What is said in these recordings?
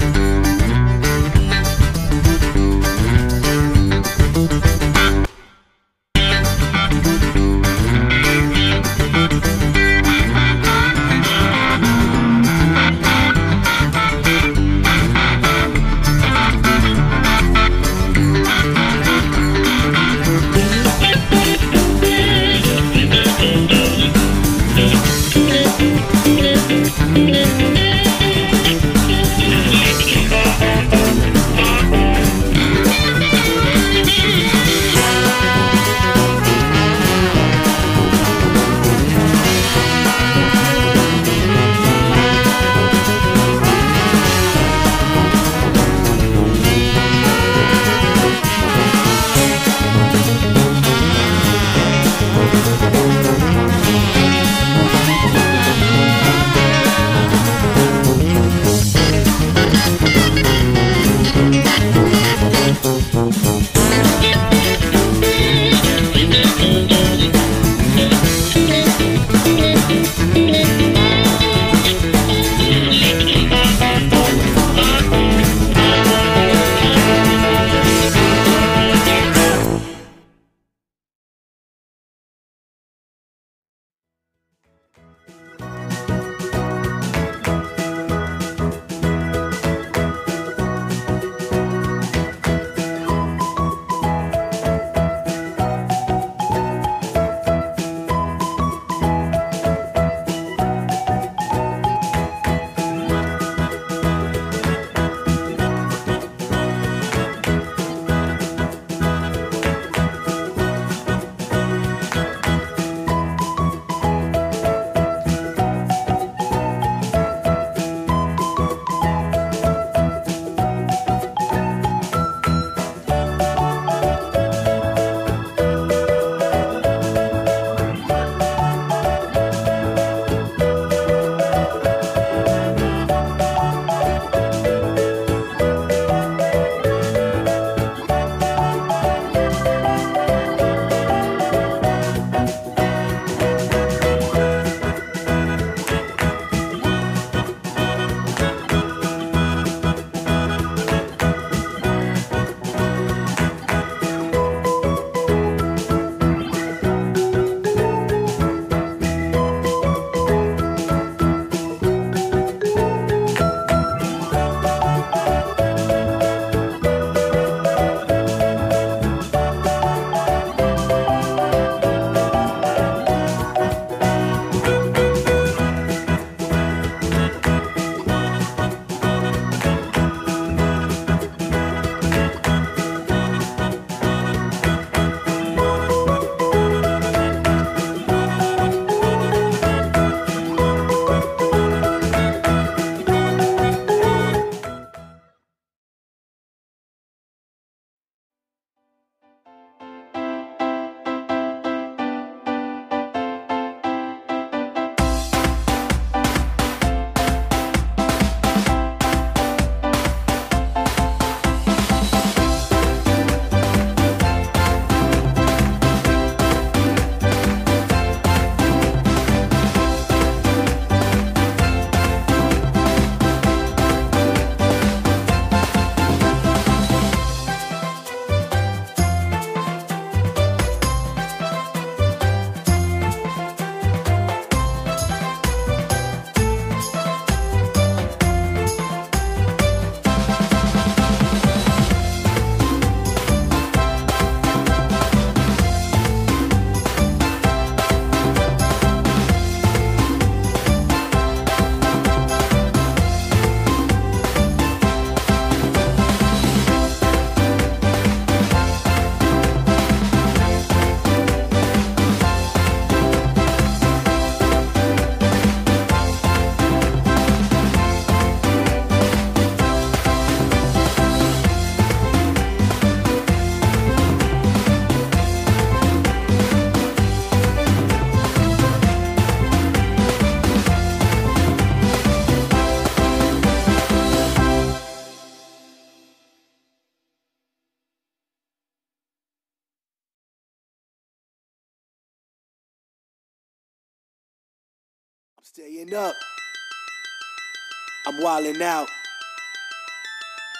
Staying up. I'm wildin' out.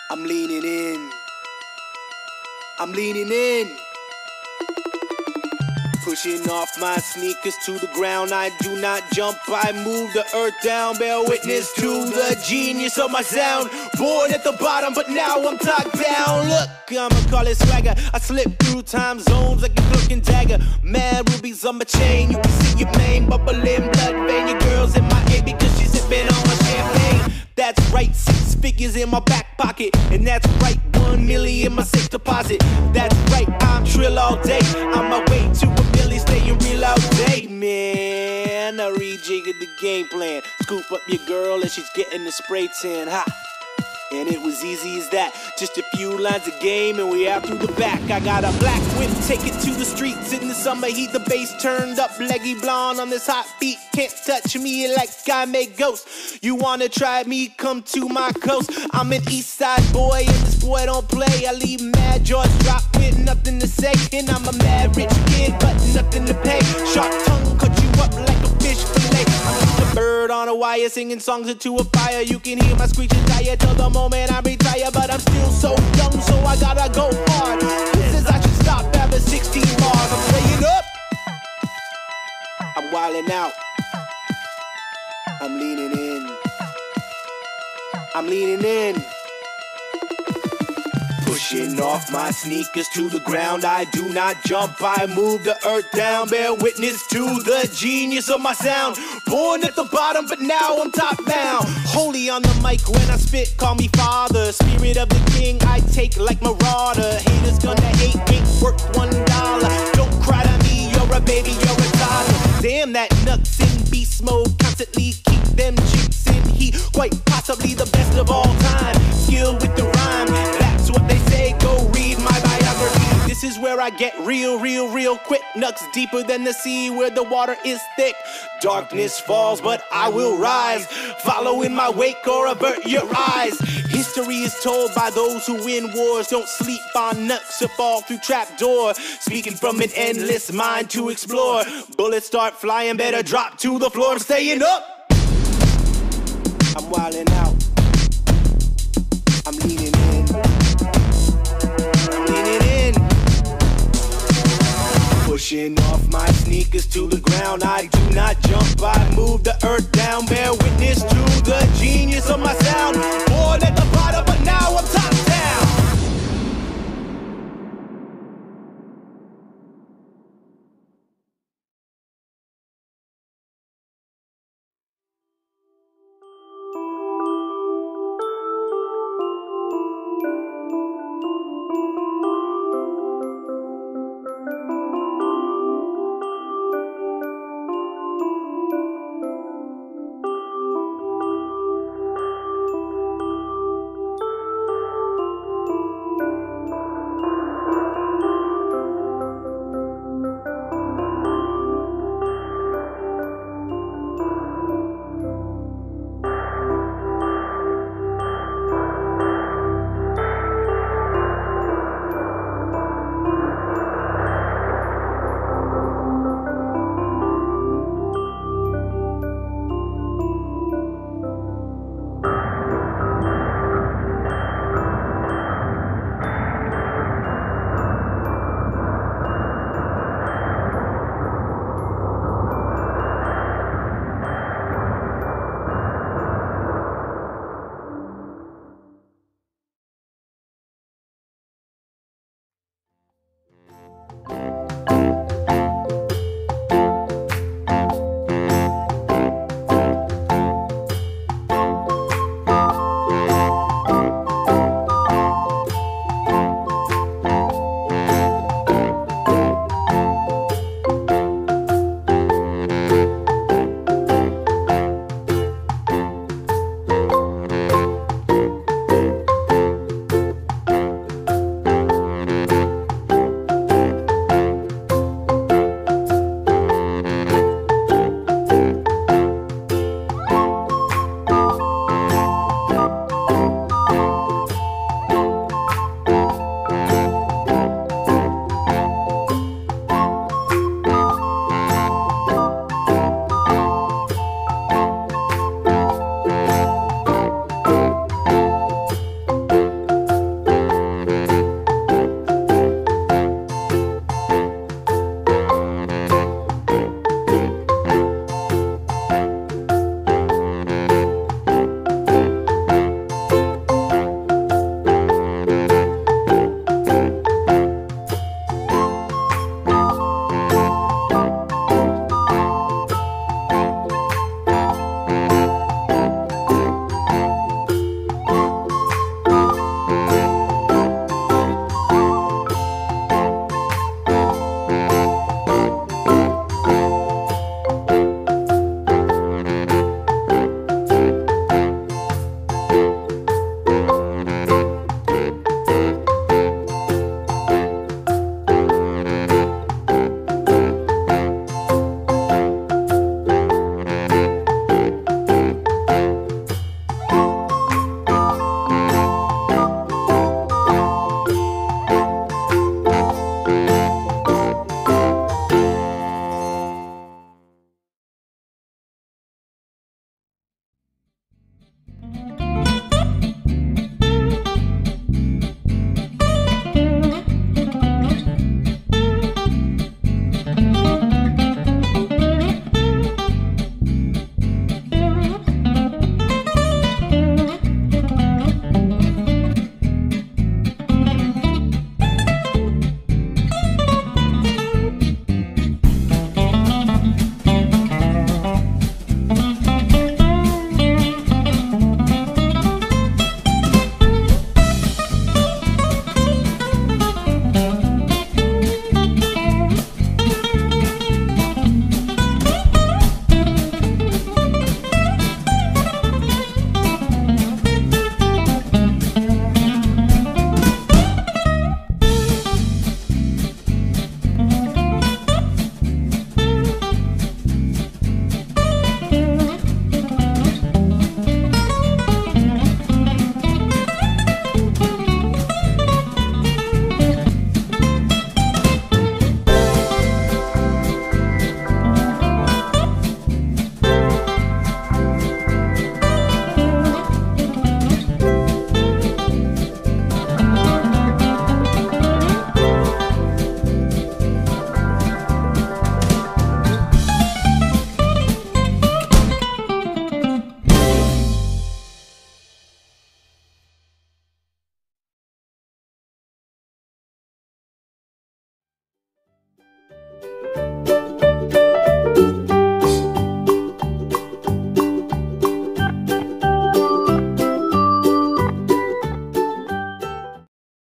I'm leaning in. I'm leaning in. Pushing off my sneakers to the ground. I do not jump, I move the earth down. Bear witness to the genius of my sound. Born at the bottom, but now I'm top down. Look, I'ma call it swagger. I slip through time zones like a cloak and dagger. Mad rubies on my chain. You can see your mane bubbling, blood vein. Your girl's in my head because she's sipping on my champagne. That's right, 6 figures in my back pocket. And that's right, 1 million in my safe deposit. That's right, I'm trill all day. On my way to a Billy, staying real all day, man. I rejiggered the game plan. Scoop up your girl and she's getting the spray tan. Ha! And it was easy as that. Just a few lines of game and we out through the back. I got a black whip, take it to the streets. In the summer heat, the bass turned up. Leggy blonde on this hot beat. Can't touch me like I make ghosts. You wanna try me, come to my coast. I'm an east side boy and this boy don't play. I leave mad jaws drop with nothing to say. And I'm a mad rich kid but nothing to pay. Sharp tongue cut you up like a fish fillet. I'm just a bird on a wire singing songs into a fire. You can hear my screeching tire till the moment I retire. But I'm still so young, so I gotta go hard. This is I should stop after 16 bars. I'm staying up, I'm wilding out, I'm leaning in, I'm leaning in. Pushing off my sneakers to the ground. I do not jump, I move the earth down. Bear witness to the genius of my sound. Born at the bottom, but now I'm top bound. Holy on the mic when I spit, call me father. Spirit of the king, I take like marauder. Haters gonna hate, ain't worth $1. Don't cry to me, you're a baby, you're a toddler. Damn, that nuts in beast mode. Constantly keep them chicks in heat. Quite possibly the best of all time. Skill with the rhyme, that's what they say. Go read my biography. This is where I get real quick. Nuts deeper than the sea where the water is thick. Darkness falls, but I will rise. Follow in my wake or avert your eyes. History is told by those who win wars. Don't sleep on nuts or fall through trapdoor. Speaking from an endless mind to explore. Bullets start flying, better drop to the floor. I'm staying up, I'm wilding out, I'm leaning in, I'm leaning in. Pushing off my sneakers to the ground. I do not jump, I move the earth down. Bear witness to the genius of my